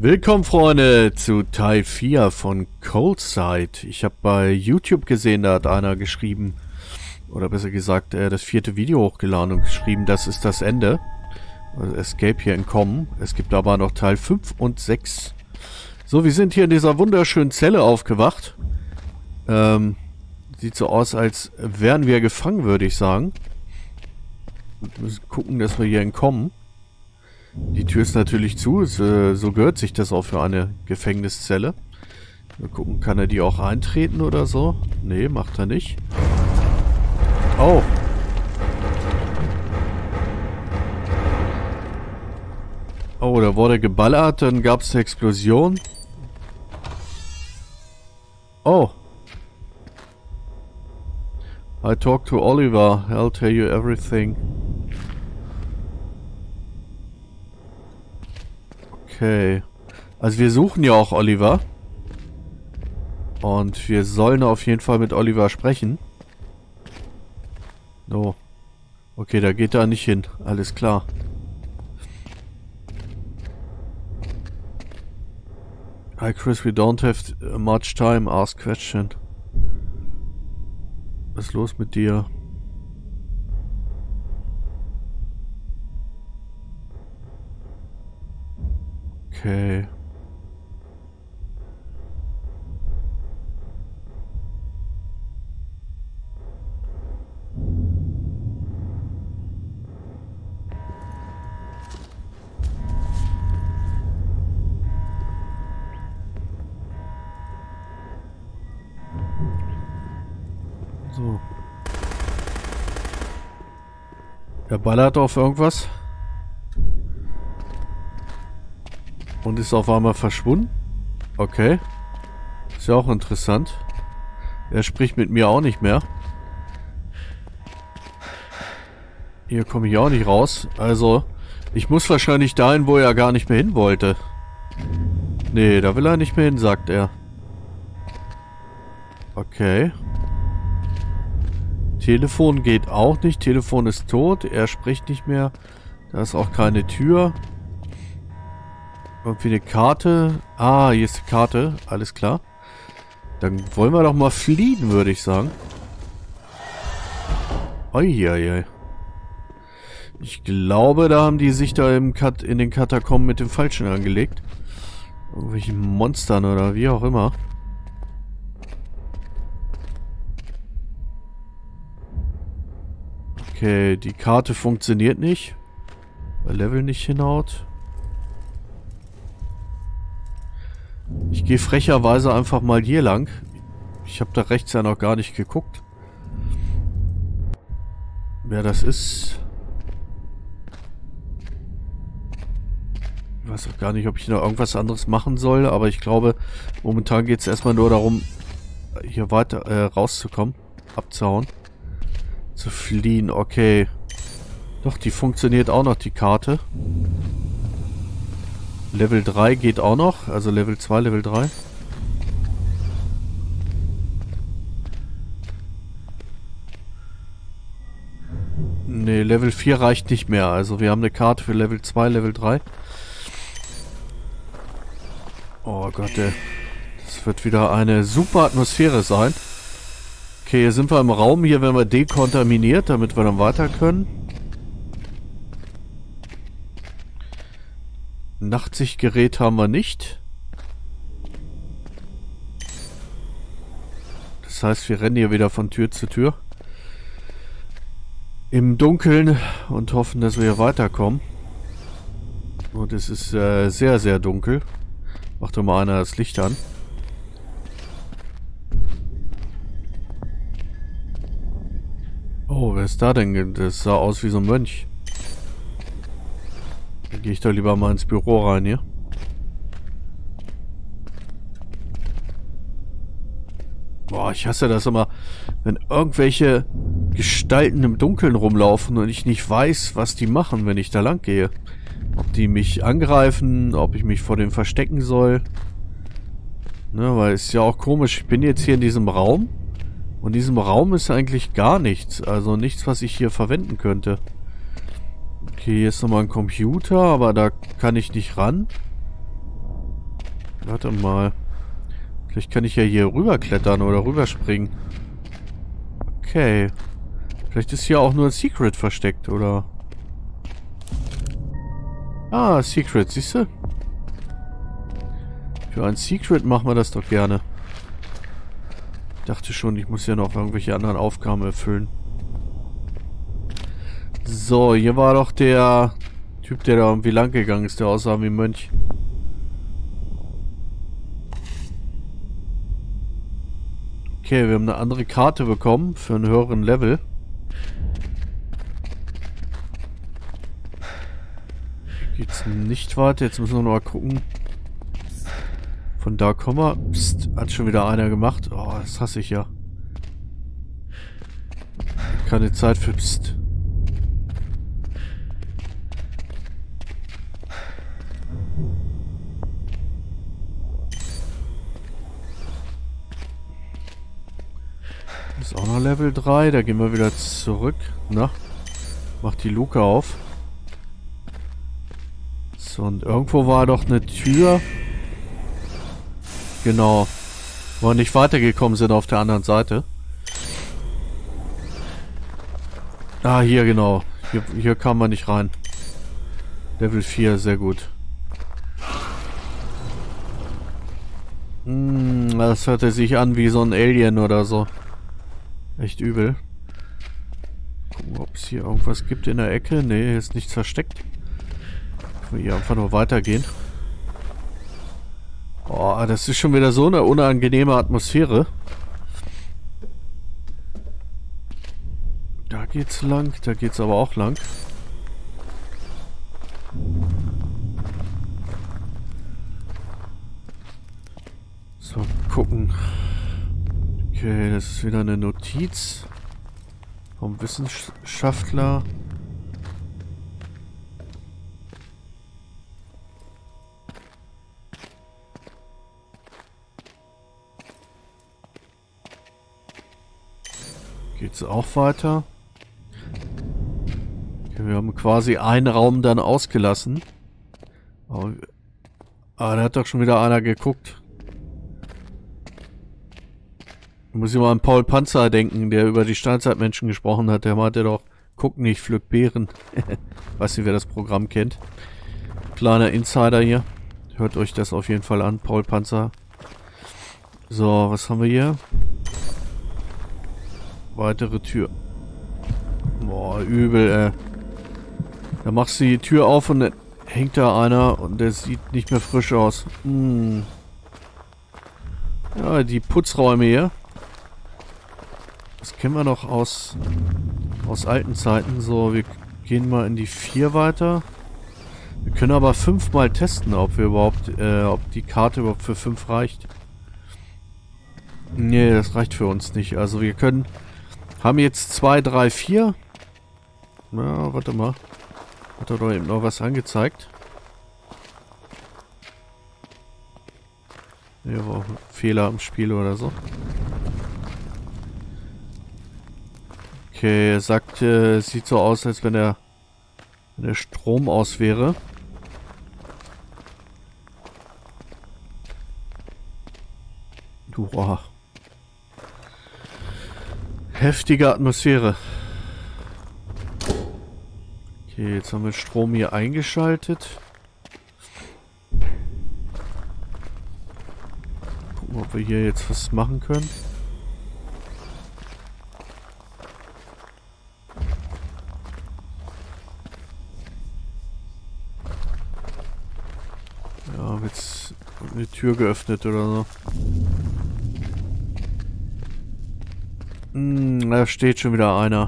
Willkommen, Freunde, zu Teil 4 von Cold-Side. Ich habe bei YouTube gesehen, da hat einer geschrieben, oder besser gesagt, das 4. Video hochgeladen und geschrieben, das ist das Ende. Also Escape hier entkommen. Es gibt aber noch Teil 5 und 6. So, wir sind hier in dieser wunderschönen Zelle aufgewacht. Sieht so aus, als wären wir gefangen, würde ich sagen. Und müssen gucken, dass wir hier entkommen. Die Tür ist natürlich zu, so gehört sich das auch für eine Gefängniszelle. Mal gucken, kann er die auch eintreten oder so? Nee, macht er nicht. Oh. Oh, da wurde geballert, dann gab es eine Explosion. Oh. I talked to Oliver, I'll tell you everything. Okay. Also wir suchen ja auch Oliver. Und wir sollen auf jeden Fall mit Oliver sprechen. So. Okay, da geht er nicht hin. Alles klar. Hi Chris, we don't have much time. Ask question. Was ist los mit dir? Okay. So. Er ballert auf irgendwas. Und ist auf einmal verschwunden. Okay. Ist ja auch interessant. Er spricht mit mir auch nicht mehr. Hier komme ich auch nicht raus. Also, ich muss wahrscheinlich dahin, wo er gar nicht mehr hin wollte. Nee, da will er nicht mehr hin, sagt er. Okay. Telefon geht auch nicht. Telefon ist tot. Er spricht nicht mehr. Da ist auch keine Tür. Irgendwie eine Karte. Ah, hier ist die Karte. Alles klar. Dann wollen wir doch mal fliehen, würde ich sagen. Uiuiui. Ich glaube, da haben die sich da in den Katakomben mit dem Falschen angelegt. Irgendwelchen Monstern oder wie auch immer. Okay, die Karte funktioniert nicht. Weil Level nicht hinhaut. Ich gehe frecherweise einfach mal hier lang. Ich habe da rechts ja noch gar nicht geguckt. Wer das ist. Ich weiß auch gar nicht, ob ich noch irgendwas anderes machen soll. Aber ich glaube, momentan geht es erstmal nur darum, hier weiter rauszukommen. Abzuhauen. Zu fliehen, okay. Doch, die funktioniert auch noch, die Karte. Level 3 geht auch noch. Also Level 2, Level 3. Ne, Level 4 reicht nicht mehr. Also wir haben eine Karte für Level 2, Level 3. Oh Gott, ey. Das wird wieder eine super Atmosphäre sein. Okay, hier sind wir im Raum. Hier werden wir dekontaminiert, damit wir dann weiter können. Nachtsichtgerät haben wir nicht. Das heißt, wir rennen hier wieder von Tür zu Tür. Im Dunkeln und hoffen, dass wir hier weiterkommen. Und es ist sehr, sehr dunkel. Macht doch mal einer das Licht an. Oh, wer ist da denn? Das sah aus wie so ein Mönch. Da gehe ich doch lieber mal ins Büro rein hier. Boah, ich hasse das immer, wenn irgendwelche Gestalten im Dunkeln rumlaufen und ich nicht weiß, was die machen, wenn ich da lang gehe. Ob die mich angreifen, ob ich mich vor denen verstecken soll. Ne, weil es ist ja auch komisch, ich bin jetzt hier in diesem Raum und in diesem Raum ist eigentlich gar nichts. Also nichts, was ich hier verwenden könnte. Okay, hier ist nochmal ein Computer, aber da kann ich nicht ran. Warte mal. Vielleicht kann ich ja hier rüberklettern oder rüberspringen. Okay. Vielleicht ist hier auch nur ein Secret versteckt, oder? Ah, Secret, siehst du? Für ein Secret machen wir das doch gerne. Ich dachte schon, ich muss ja noch irgendwelche anderen Aufgaben erfüllen. So, hier war doch der Typ, der da irgendwie lang gegangen ist, der aussah wie ein Mönch. Okay, wir haben eine andere Karte bekommen für einen höheren Level. Geht's nicht weiter. Jetzt müssen wir noch mal gucken. Von da kommen wir. Psst, hat schon wieder einer gemacht. Oh, das hasse ich ja. Keine Zeit für Psst. Das ist auch noch Level 3. Da gehen wir wieder zurück. Na, macht die Luke auf. So, und irgendwo war doch eine Tür. Genau. Wo wir nicht weitergekommen sind auf der anderen Seite. Ah, hier genau. Hier kam man nicht rein. Level 4, sehr gut. Das hörte sich an wie so ein Alien oder so. Echt übel. Gucken, ob es hier irgendwas gibt in der Ecke. Nee, hier ist nichts versteckt. Ich will hier einfach nur weitergehen. Oh, das ist schon wieder so eine unangenehme Atmosphäre. Da geht's lang, da geht's aber auch lang. So, gucken. Okay, das ist wieder eine Notiz vom Wissenschaftler. Geht's auch weiter? Okay, wir haben quasi einen Raum dann ausgelassen. Aber da hat doch schon wieder einer geguckt. Muss ich mal an Paul Panzer denken, der über die Steinzeitmenschen gesprochen hat. Der meinte doch, guck nicht, pflück Beeren. Weiß nicht, wer das Programm kennt. Kleiner Insider hier. Hört euch das auf jeden Fall an, Paul Panzer. So, was haben wir hier? Weitere Tür. Boah, übel, ey. Da machst du die Tür auf und dann hängt da einer und der sieht nicht mehr frisch aus. Ja, die Putzräume hier. Das kennen wir noch aus alten Zeiten. So, wir gehen mal in die 4 weiter. Wir können aber 5 mal testen, ob wir überhaupt, ob die Karte überhaupt für 5 reicht. Nee, das reicht für uns nicht. Also wir können, haben jetzt 2, 3, 4. Na, warte mal. Hat er doch eben noch was angezeigt. Ja, war auch ein Fehler im Spiel oder so. Okay, er sagt, es sieht so aus, als wenn der Strom aus wäre. Boah. Heftige Atmosphäre. Okay, jetzt haben wir Strom hier eingeschaltet. Gucken, ob wir hier jetzt was machen können. Ja, jetzt eine Tür geöffnet oder so. Da steht schon wieder einer.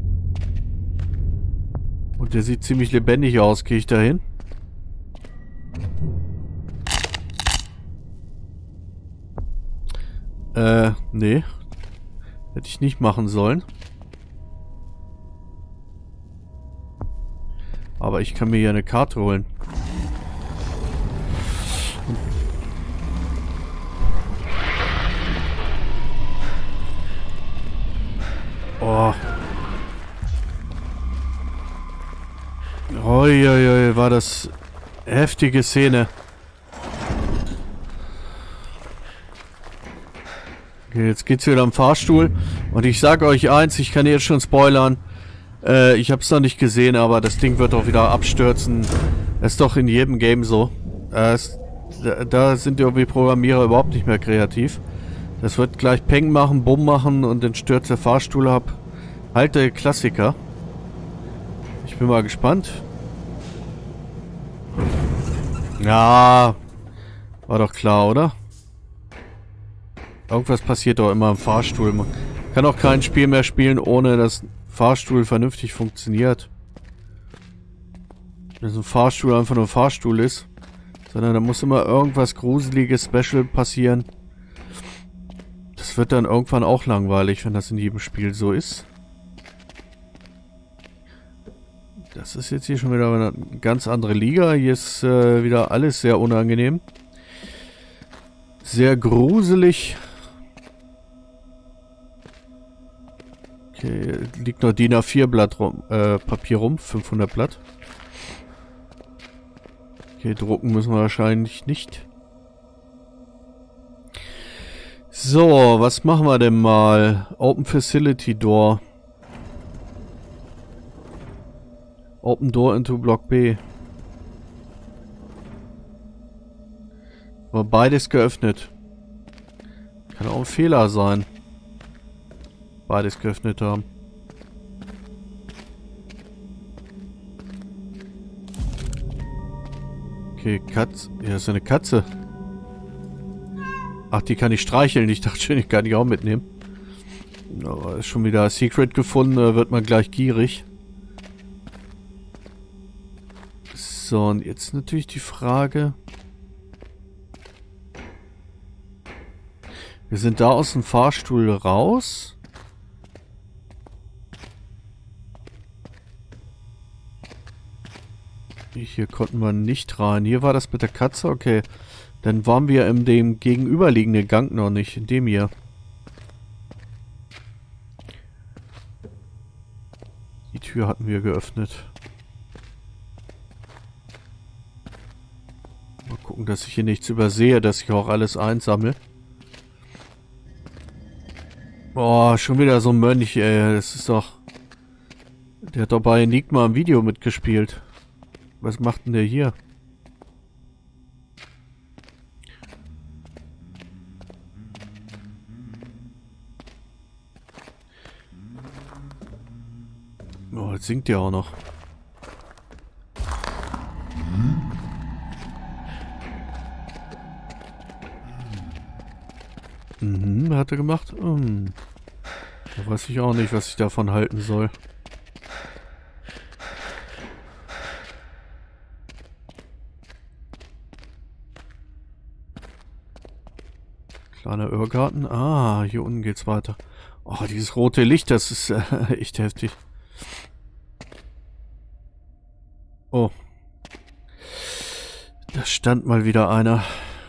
Und der sieht ziemlich lebendig aus. Gehe ich da hin? Nee. Hätte ich nicht machen sollen. Aber ich kann mir hier eine Karte holen. Oh. Oi, war das heftige Szene. Jetzt geht's wieder am Fahrstuhl. Und ich sage euch eins, ich kann jetzt schon spoilern. Ich habe es noch nicht gesehen, aber das Ding wird auch wieder abstürzen. Das ist doch in jedem Game so. Da sind irgendwie Programmierer überhaupt nicht mehr kreativ. Das wird gleich Peng machen, Bumm machen und dann stürzt der Fahrstuhl ab. Halt der Klassiker. Ich bin mal gespannt. Ja, war doch klar, oder? Irgendwas passiert doch immer im Fahrstuhl. Man kann auch kein Spiel mehr spielen, ohne dass ein Fahrstuhl vernünftig funktioniert. Wenn so ein Fahrstuhl einfach nur ein Fahrstuhl ist. Sondern da muss immer irgendwas Gruseliges, Special passieren. Das wird dann irgendwann auch langweilig, wenn das in jedem Spiel so ist. Das ist jetzt hier schon wieder eine ganz andere Liga. Hier ist wieder alles sehr unangenehm. Sehr gruselig. Okay, liegt noch DIN A4 Blatt rum, Papier rum, 500 Blatt. Okay, drucken müssen wir wahrscheinlich nicht. So, was machen wir denn mal? Open Facility Door. Open Door into Block B. Aber beides geöffnet. Kann auch ein Fehler sein. Beides geöffnet haben. Okay, Katze. Ja, ist eine Katze. Ach, die kann ich streicheln. Ich dachte schon, ich kann die auch mitnehmen. Aber ist schon wieder Secret gefunden. Da wird man gleich gierig. So, und jetzt natürlich die Frage. Wir sind da aus dem Fahrstuhl raus. Hier konnten wir nicht rein. Hier war das mit der Katze. Okay. Dann waren wir in dem gegenüberliegenden Gang noch nicht. In dem hier. Die Tür hatten wir geöffnet. Mal gucken, dass ich hier nichts übersehe, dass ich auch alles einsammle. Boah, schon wieder so ein Mönch, ey. Das ist doch... Der hat doch bei Enigma im Video mitgespielt. Was macht denn der hier? Oh, jetzt singt der auch noch. Mhm, hat er gemacht? Da weiß ich auch nicht, was ich davon halten soll. Kleiner Irrgarten. Ah, hier unten geht's weiter. Oh, dieses rote Licht, das ist echt heftig. Oh. Da stand mal wieder einer.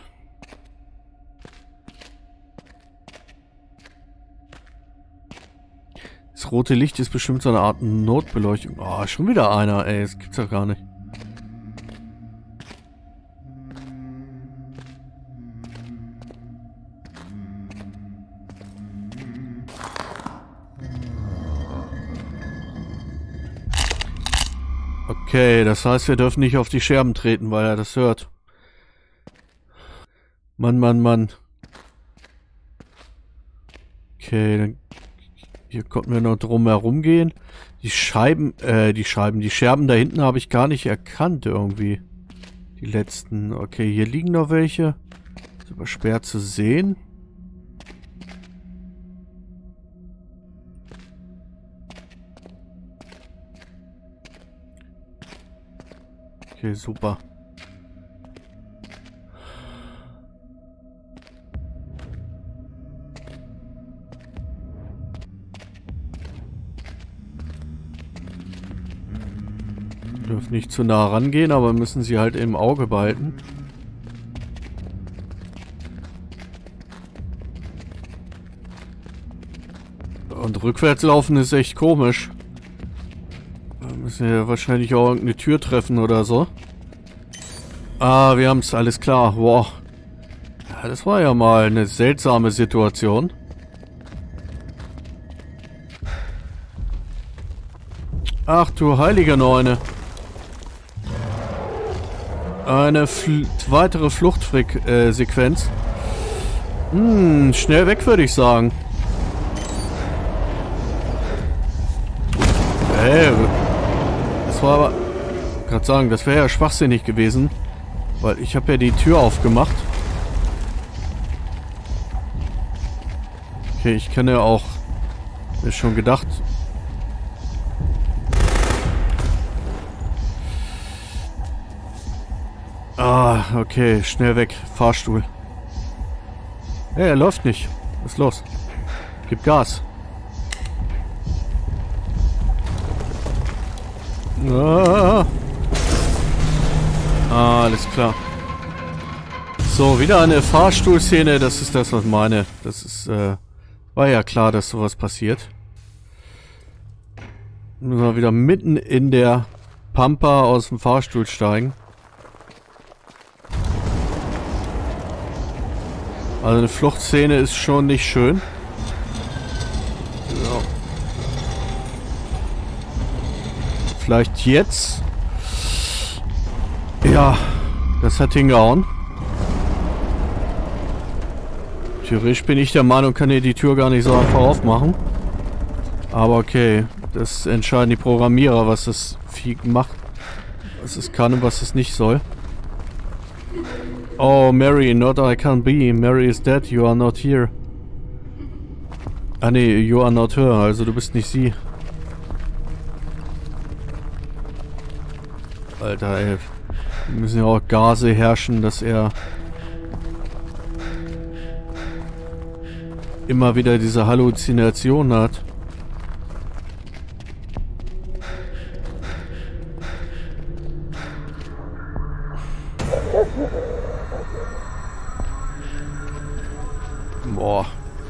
Das rote Licht ist bestimmt so eine Art Notbeleuchtung. Oh, schon wieder einer, ey. Das gibt's doch gar nicht. Okay, das heißt, wir dürfen nicht auf die Scherben treten, weil er das hört. Mann, Mann, Mann. Okay, dann... Hier konnten wir noch drum herum gehen. Die Scherben da hinten habe ich gar nicht erkannt irgendwie. Die letzten. Okay, hier liegen noch welche. Ist aber schwer zu sehen. Okay, super. Dürfen nicht zu nah rangehen, aber müssen sie halt im Auge behalten. Und rückwärts laufen ist echt komisch. Da müssen wir ja wahrscheinlich auch irgendeine Tür treffen oder so. Ah, wir haben es, alles klar. Wow. Ja, das war ja mal eine seltsame Situation. Ach du heilige Neune. Eine weitere Fluchtsequenz. Schnell weg, würde ich sagen. Hey, das war aber... Ich kann gerade sagen, das wäre ja schwachsinnig gewesen. Weil ich habe ja die Tür aufgemacht. Okay, ich kann ja auch... Mir schon gedacht... Ah, okay, schnell weg. Fahrstuhl. Hey, er läuft nicht. Was ist los? Gib Gas. Ah, alles klar. So, wieder eine Fahrstuhlszene. Das ist das, was ich meine. Das ist, war ja klar, dass sowas passiert. Müssen wir wieder mitten in der Pampa aus dem Fahrstuhl steigen. Also eine Fluchtszene ist schon nicht schön. So. Vielleicht jetzt. Ja, das hat hingehauen. Theoretisch bin ich der Meinung, kann hier die Tür gar nicht so einfach aufmachen. Aber okay, das entscheiden die Programmierer, was das Vieh macht. Was es kann und was es nicht soll. Oh, Mary, not I can't be. Mary is dead, you are not here. Ah nee, you are not her, also du bist nicht sie. Alter, ey. Wir müssen ja auch Gase herrschen, dass er immer wieder diese Halluzination hat. Boah.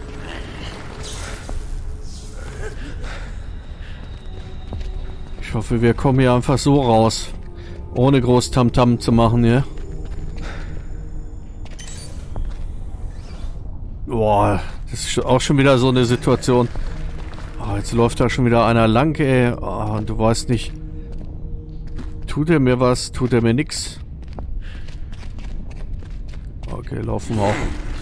Ich hoffe, wir kommen hier einfach so raus. Ohne groß Tamtam zu machen, ja. Boah, das ist auch schon wieder so eine Situation. Oh, jetzt läuft da schon wieder einer lang, ey. Oh, und du weißt nicht, tut er mir was, tut er mir nix. Okay, laufen wir auch.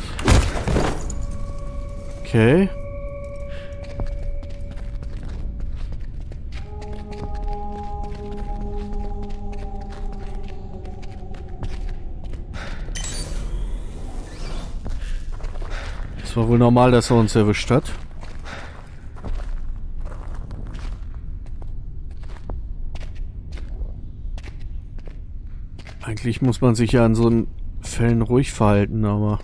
Okay. Es war wohl normal, dass er uns erwischt hat. Eigentlich muss man sich ja in so Fällen ruhig verhalten, aber...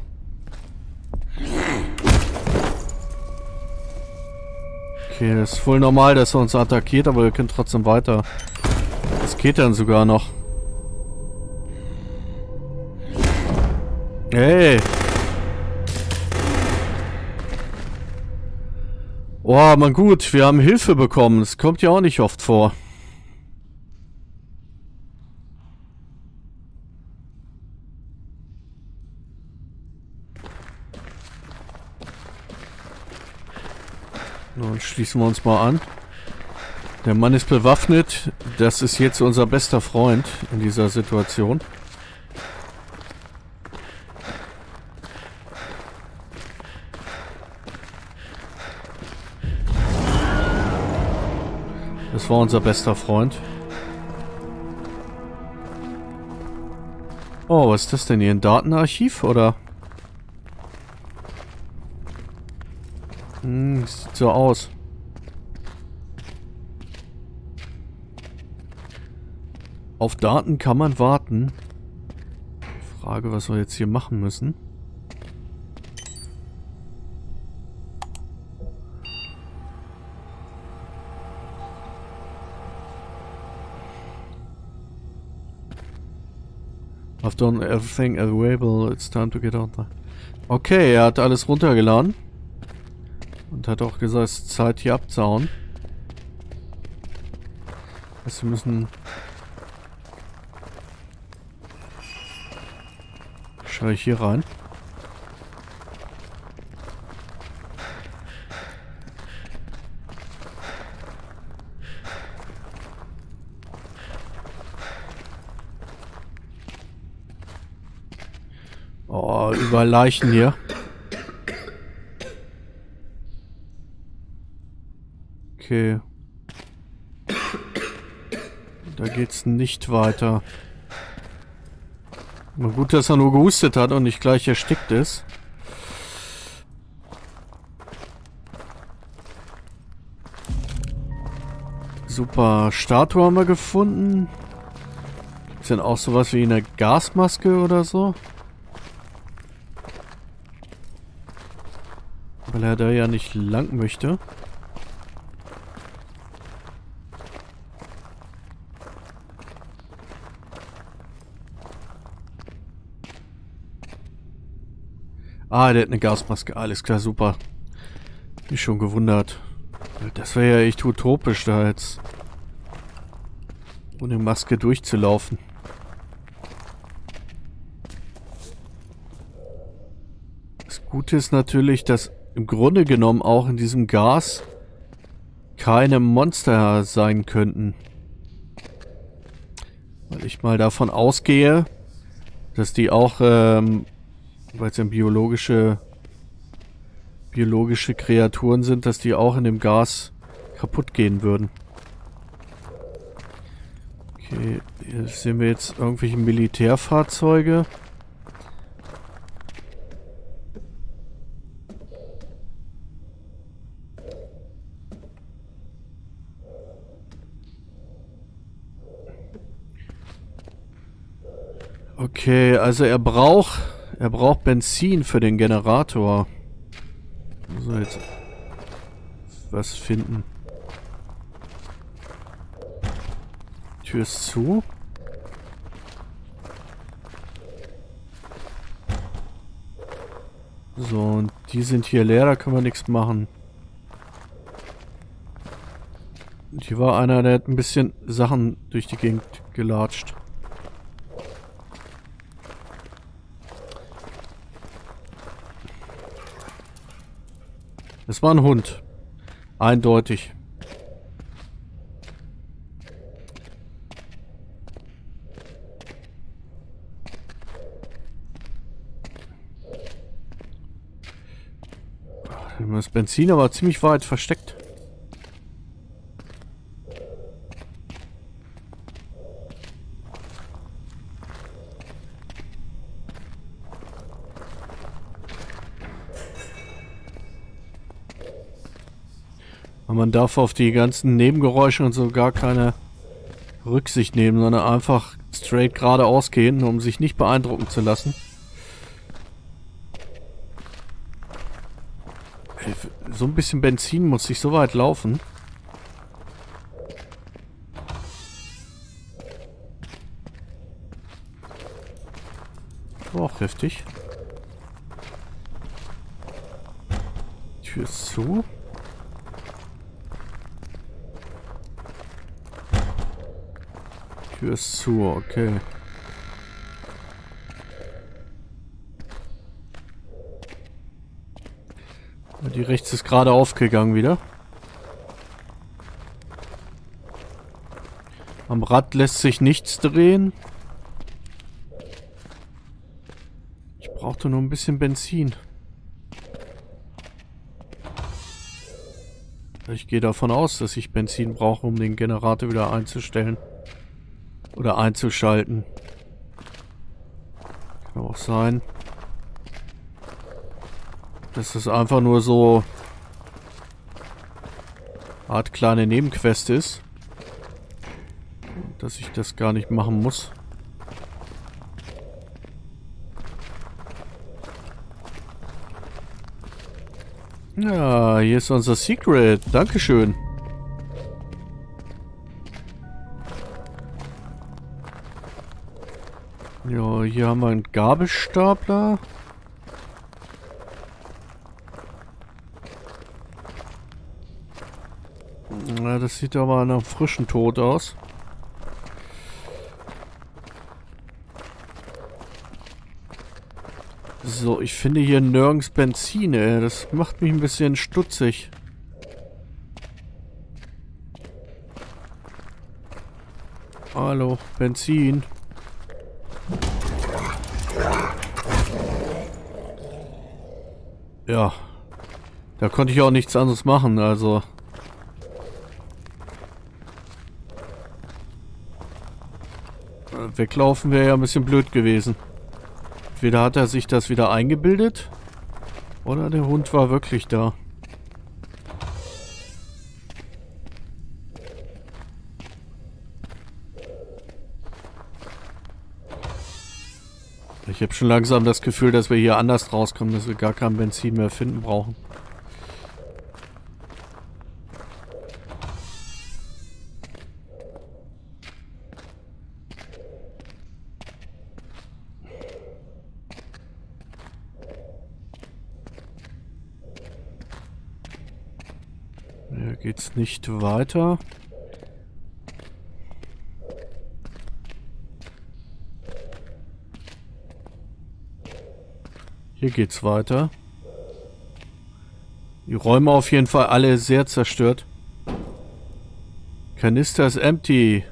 Okay, das ist wohl normal, dass er uns attackiert, aber wir können trotzdem weiter. Das geht dann sogar noch. Hey! Oh, man gut, wir haben Hilfe bekommen. Das kommt ja auch nicht oft vor. Nun schließen wir uns mal an. Der Mann ist bewaffnet. Das ist jetzt unser bester Freund in dieser Situation. Das war unser bester Freund. Oh, was ist das denn hier? Ein Datenarchiv, oder? Sieht so aus. Auf Daten kann man warten. Frage, was wir jetzt hier machen müssen. I've done everything available. It's time to get out there. Okay, er hat alles runtergeladen. Und hat auch gesagt, es ist Zeit hier abzuhauen. Also wir müssen... Schau ich hier rein. Oh, überall Leichen hier. Okay. Da geht's nicht weiter. Na gut, dass er nur gehustet hat und nicht gleich erstickt ist. Super. Statue haben wir gefunden. Gibt's denn auch sowas wie eine Gasmaske oder so? Weil er da ja nicht lang möchte. Ah, der hat eine Gasmaske. Alles klar, super. Mich schon gewundert. Das wäre ja echt utopisch, da jetzt ohne Maske durchzulaufen. Das Gute ist natürlich, dass im Grunde genommen auch in diesem Gas keine Monster sein könnten. Weil ich mal davon ausgehe, dass die auch, weil es ja biologische Kreaturen sind, dass die auch in dem Gas kaputt gehen würden. Okay, hier sehen wir jetzt irgendwelche Militärfahrzeuge. Okay, also er braucht Benzin für den Generator. Muss er jetzt was finden. Tür ist zu. So, und die sind hier leer, da können wir nichts machen. Und hier war einer, der hat ein bisschen Sachen durch die Gegend gelatscht. Das war ein Hund. Eindeutig. Das Benzin aber ziemlich weit versteckt. Und man darf auf die ganzen Nebengeräusche und so gar keine Rücksicht nehmen, sondern einfach straight geradeaus gehen, um sich nicht beeindrucken zu lassen. Ey, so ein bisschen Benzin muss ich so weit laufen. Auch heftig. Tür ist zu. Tür ist zu, okay. Die rechts ist gerade aufgegangen wieder. Am Rad lässt sich nichts drehen. Ich brauchte nur ein bisschen Benzin. Ich gehe davon aus, dass ich Benzin brauche, um den Generator wieder einzustellen. Oder einzuschalten. Kann auch sein, dass es einfach nur so eine Art kleine Nebenquest ist. Dass ich das gar nicht machen muss. Ja, hier ist unser Secret. Dankeschön. Ja, hier haben wir einen Gabelstapler. Ja, das sieht aber nach frischen Tod aus. So, ich finde hier nirgends Benzin, ey. Das macht mich ein bisschen stutzig. Hallo, Benzin. Ja. Da konnte ich auch nichts anderes machen, also. Weglaufen wäre ja ein bisschen blöd gewesen. Entweder hat er sich das wieder eingebildet, oder der Hund war wirklich da. Ich habe schon langsam das Gefühl, dass wir hier anders rauskommen, dass wir gar kein Benzin mehr finden brauchen. Hier geht's nicht weiter. Hier geht's weiter. Die Räume auf jeden Fall alle sehr zerstört. Kanister ist empty.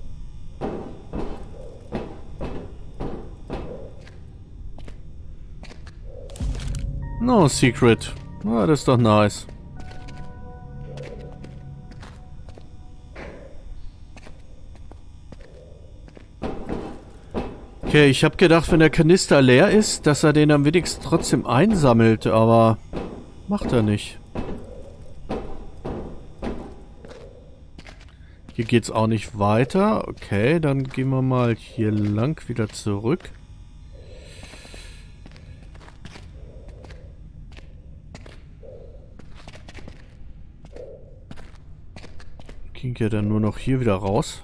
No secret. Ah, das ist doch nice. Okay, ich habe gedacht, wenn der Kanister leer ist, dass er den am wenigsten trotzdem einsammelt, aber macht er nicht. Hier geht's auch nicht weiter. Okay, dann gehen wir mal hier lang wieder zurück. Ging ja dann nur noch hier wieder raus.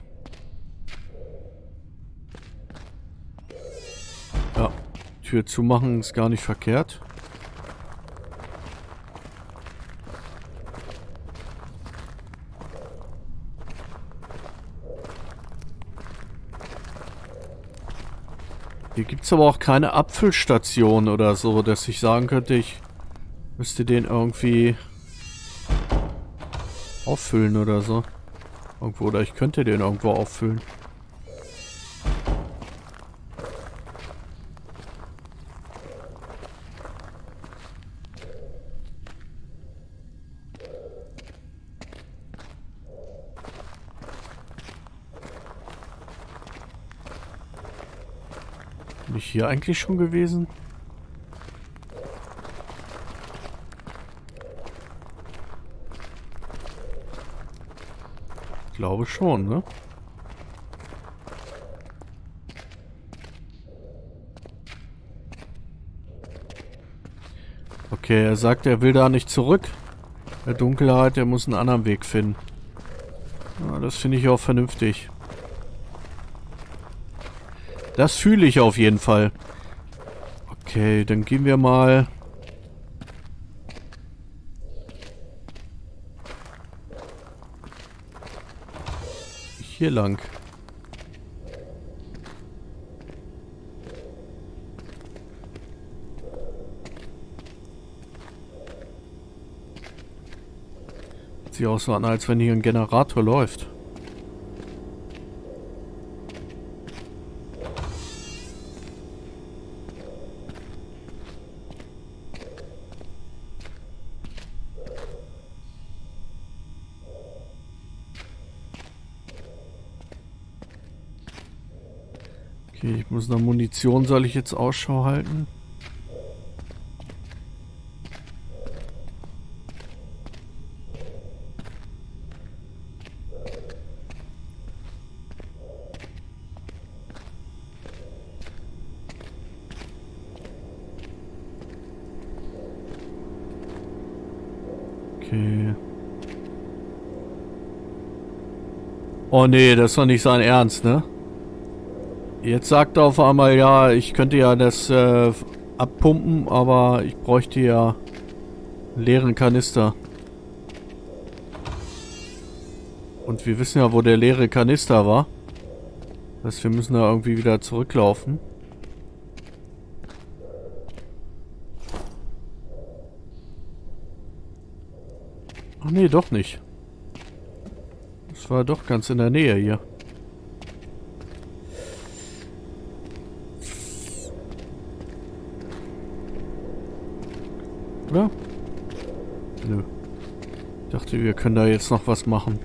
Ja, Tür zumachen ist gar nicht verkehrt. Hier gibt es aber auch keine Abfüllstation oder so, dass ich sagen könnte, ich müsste den irgendwie auffüllen oder so. Irgendwo, oder ich könnte den irgendwo auffüllen. Bin ich hier eigentlich schon gewesen? Ich glaube schon, ne? Okay, er sagt, er will da nicht zurück. Der Dunkelheit, er muss einen anderen Weg finden. Ja, das finde ich auch vernünftig. Das fühle ich auf jeden Fall. Okay, dann gehen wir mal hier lang. Sieht auch so an, als wenn hier ein Generator läuft. Okay, ich muss nach Munition, soll ich jetzt Ausschau halten? Okay. Oh nee, das ist doch nicht sein Ernst, ne? Jetzt sagt er auf einmal, ja, ich könnte ja das abpumpen, aber ich bräuchte ja einen leeren Kanister. Und wir wissen ja, wo der leere Kanister war. Das heißt, wir müssen da irgendwie wieder zurücklaufen. Ach nee, doch nicht. Das war doch ganz in der Nähe hier. Oder? Nö. Ich dachte, wir können da jetzt noch was machen.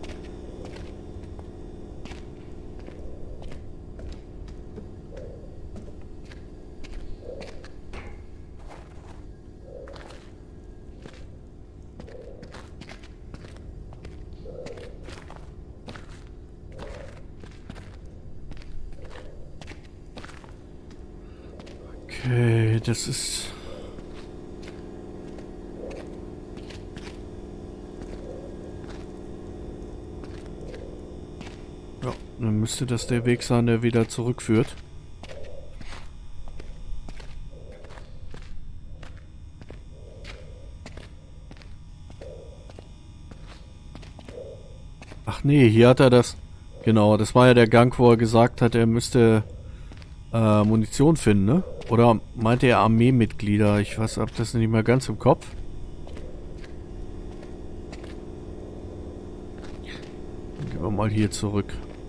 Okay, das ist... Ja, dann müsste das der Weg sein, der wieder zurückführt. Ach nee, hier hat er das... Genau, das war ja der Gang, wo er gesagt hat, er müsste Munition finden, ne? Oder meinte er Armeemitglieder? Ich weiß, hab das nicht mehr ganz im Kopf. Dann gehen wir mal hier zurück.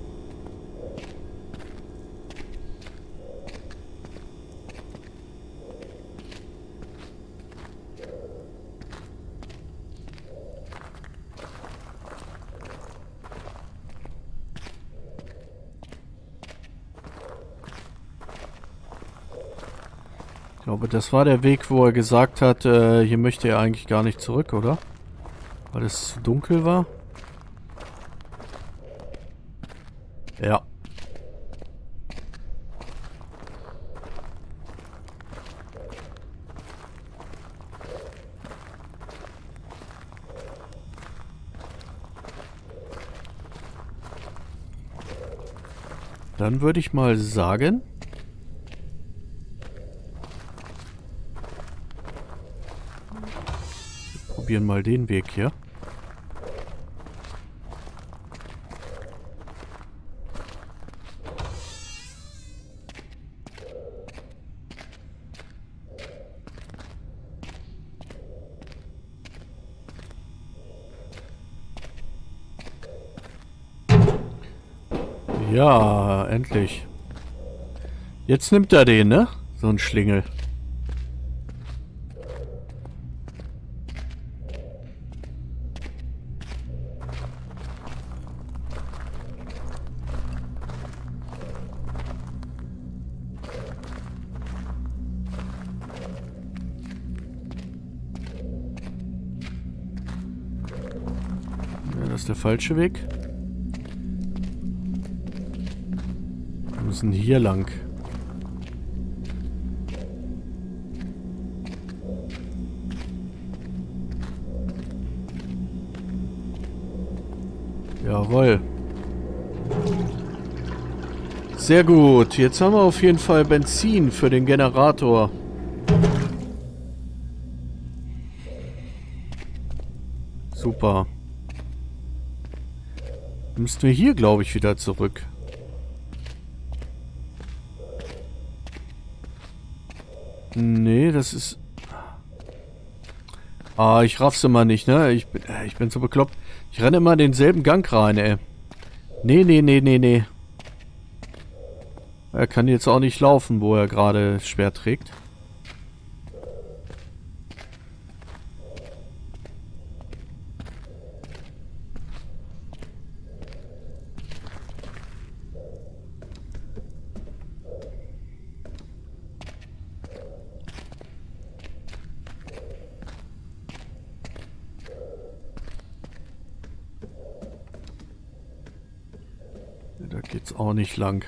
Ich glaube, das war der Weg, wo er gesagt hat, hier möchte er eigentlich gar nicht zurück, oder? Weil es zu dunkel war. Ja. Dann würde ich mal sagen... probieren mal den Weg hier. Ja, endlich. Jetzt nimmt er den, ne? So ein Schlingel. Das ist der falsche Weg. Wir müssen hier lang. Jawohl. Sehr gut. Jetzt haben wir auf jeden Fall Benzin für den Generator. Super. Müssten wir hier, glaube ich, wieder zurück. Nee, das ist... Ah, ich raff's immer nicht, ne? Ich bin so bekloppt. Ich renne immer denselben Gang rein, ey. Nee. Er kann jetzt auch nicht laufen, wo er gerade schwer trägt. Da geht's auch nicht lang.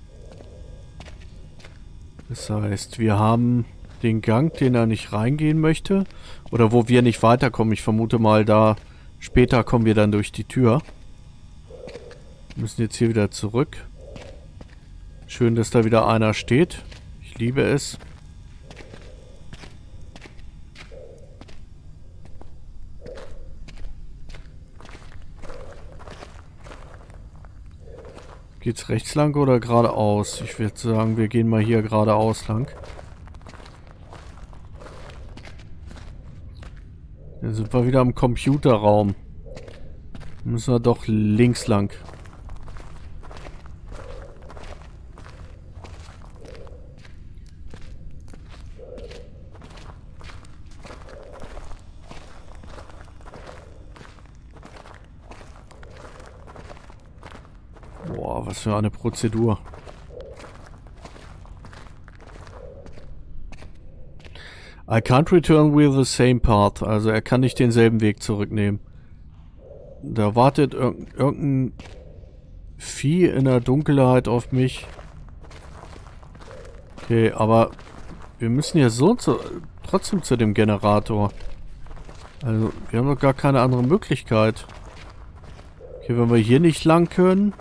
Das heißt, wir haben den Gang, den er nicht reingehen möchte. Oder wo wir nicht weiterkommen. Ich vermute mal, da später kommen wir dann durch die Tür. Wir müssen jetzt hier wieder zurück. Schön, dass da wieder einer steht. Ich liebe es. Geht's rechts lang oder geradeaus? Ich würde sagen, wir gehen mal hier geradeaus lang. Dann sind wir wieder im Computerraum. Müssen wir doch links lang. Boah, was für eine Prozedur. I can't return with the same path. Also er kann nicht denselben Weg zurücknehmen. Da wartet irgendein Vieh in der Dunkelheit auf mich. Okay, aber wir müssen ja trotzdem zu dem Generator. Also wir haben doch gar keine andere Möglichkeit. Okay, wenn wir hier nicht lang können.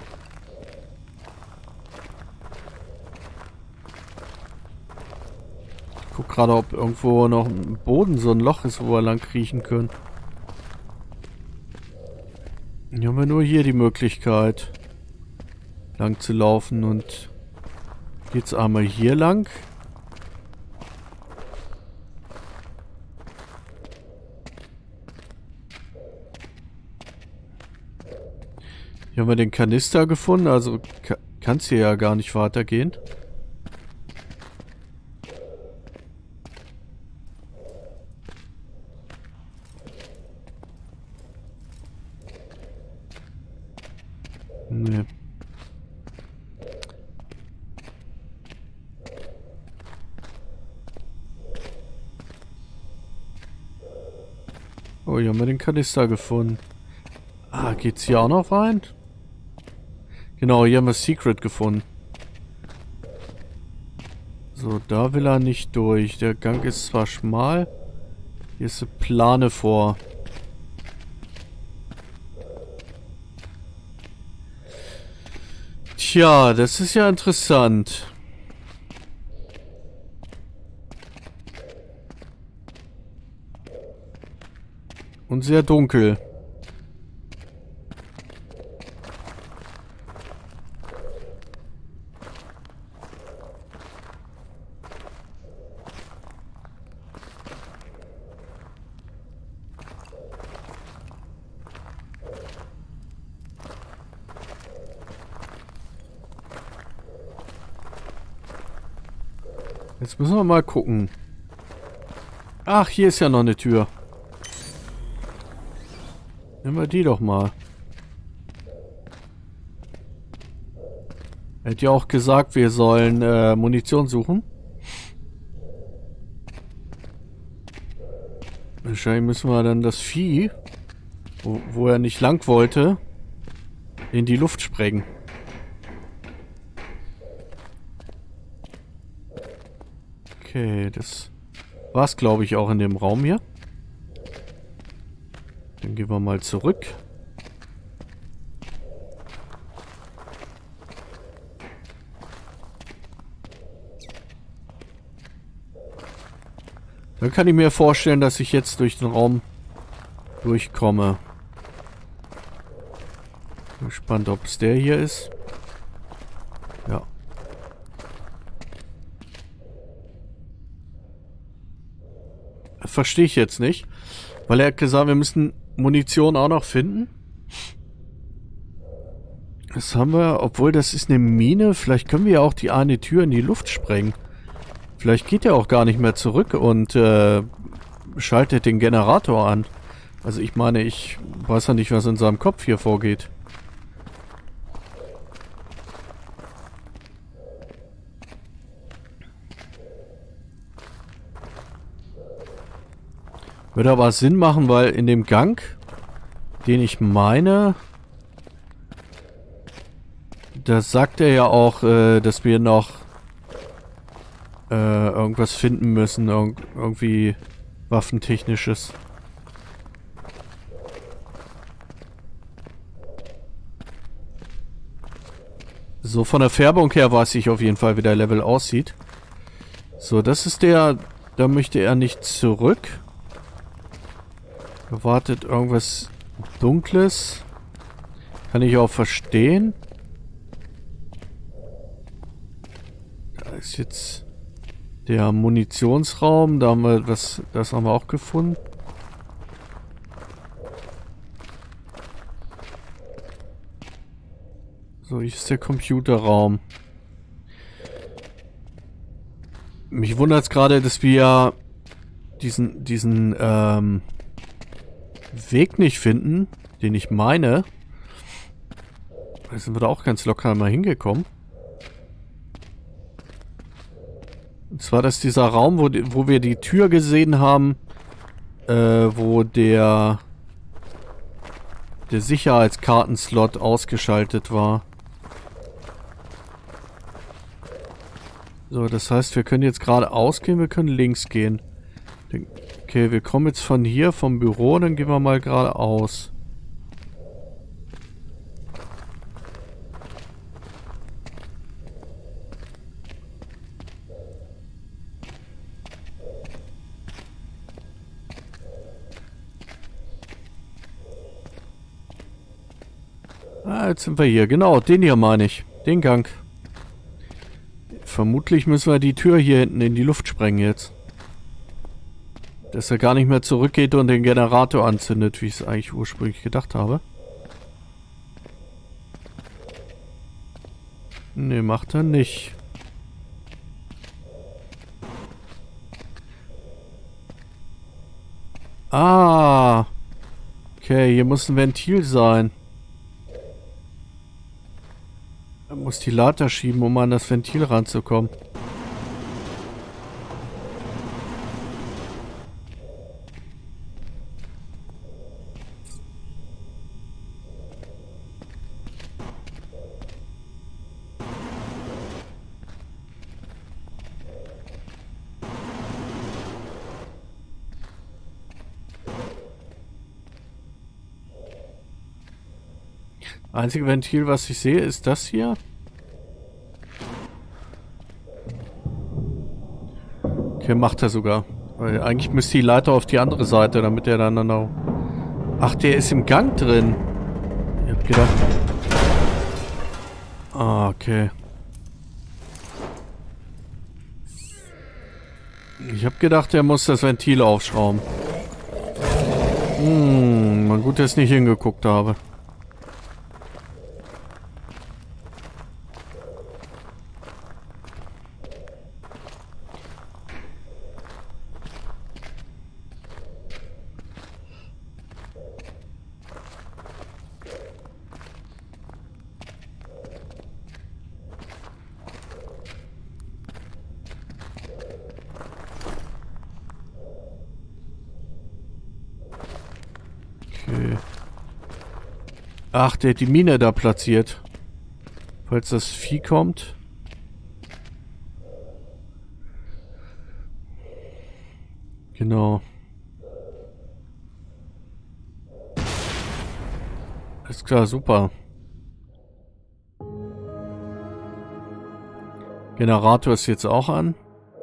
Ich guck gerade, ob irgendwo noch im Boden so ein Loch ist, wo wir lang kriechen können. Hier haben wir nur hier die Möglichkeit, lang zu laufen. Und geht's einmal hier lang. Hier haben wir den Kanister gefunden, also kann es hier ja gar nicht weitergehen. Nee. Oh, hier haben wir den Kanister gefunden. Ah, geht's hier auch noch rein? Genau, hier haben wir Secret gefunden. So, da will er nicht durch. Der Gang ist zwar schmal. Hier ist eine Plane vor. Tja, das ist ja interessant. Und sehr dunkel. Jetzt müssen wir mal gucken. Ach, hier ist ja noch eine Tür. Nehmen wir die doch mal. Er hat ja auch gesagt, wir sollen Munition suchen. Wahrscheinlich müssen wir dann das Vieh, wo er nicht lang wollte, in die Luft sprengen. Okay, das war's, glaube ich, auch in dem Raum hier. Dann gehen wir mal zurück. Dann kann ich mir vorstellen, dass ich jetzt durch den Raum durchkomme. Bin gespannt, ob es der hier ist. Ja. Verstehe ich jetzt nicht. Weil er hat gesagt, wir müssen Munition auch noch finden. Das haben wir, obwohl das ist eine Mine. Vielleicht können wir ja auch die eine Tür in die Luft sprengen. Vielleicht geht er auch gar nicht mehr zurück und schaltet den Generator an. Also ich meine, ich weiß ja nicht, was in seinem Kopf hier vorgeht. Würde aber Sinn machen, weil in dem Gang, den ich meine, da sagt er ja auch, dass wir noch irgendwas finden müssen, irgendwie waffentechnisches. So, von der Färbung her weiß ich auf jeden Fall, wie der Level aussieht. So, das ist der, da möchte er nicht zurück. Erwartet irgendwas Dunkles. Kann ich auch verstehen. Da ist jetzt der Munitionsraum. Da haben wir das haben wir auch gefunden. So, hier ist der Computerraum. Mich wundert es gerade, dass wir diesen Weg nicht finden, den ich meine. Da sind wir da auch ganz locker mal hingekommen. Und zwar, dass dieser Raum, wo wir die Tür gesehen haben, wo der Sicherheitskartenslot ausgeschaltet war. So, das heißt, wir können jetzt geradeaus gehen, wir können links gehen. Okay, wir kommen jetzt von hier, vom Büro, dann gehen wir mal geradeaus. Ah, jetzt sind wir hier. Genau, den hier meine ich. Den Gang. Vermutlich müssen wir die Tür hier hinten in die Luft sprengen jetzt. Dass er gar nicht mehr zurückgeht und den Generator anzündet, wie ich es eigentlich ursprünglich gedacht habe. Ne, macht er nicht. Ah. Okay, hier muss ein Ventil sein. Er muss die Leiter schieben, um an das Ventil ranzukommen. Einzige Ventil, was ich sehe, ist das hier. Okay, macht er sogar. Weil eigentlich müsste die Leiter auf die andere Seite, damit er dann auch... Ach, der ist im Gang drin. Ich hab gedacht... Ah, okay. Ich hab gedacht, er muss das Ventil aufschrauben. Mal gut, dass ich nicht hingeguckt habe. Okay. Ach, der hat die Mine da platziert. Falls das Vieh kommt. Genau. Alles klar, super. Generator ist jetzt auch an.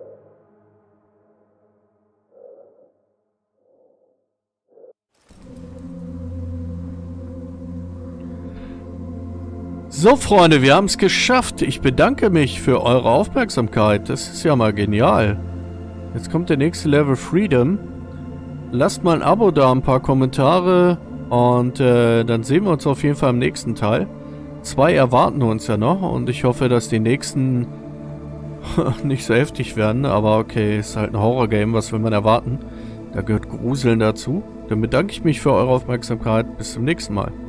So, Freunde, wir haben es geschafft. Ich bedanke mich für eure Aufmerksamkeit. Das ist ja mal genial. Jetzt kommt der nächste Level Freedom. Lasst mal ein Abo da, ein paar Kommentare und dann sehen wir uns auf jeden Fall im nächsten Teil. 2 erwarten uns ja noch und ich hoffe, dass die nächsten nicht so heftig werden, aber okay, ist halt ein Horror-Game, was will man erwarten? Da gehört Gruseln dazu. Dann bedanke ich mich für eure Aufmerksamkeit. Bis zum nächsten Mal.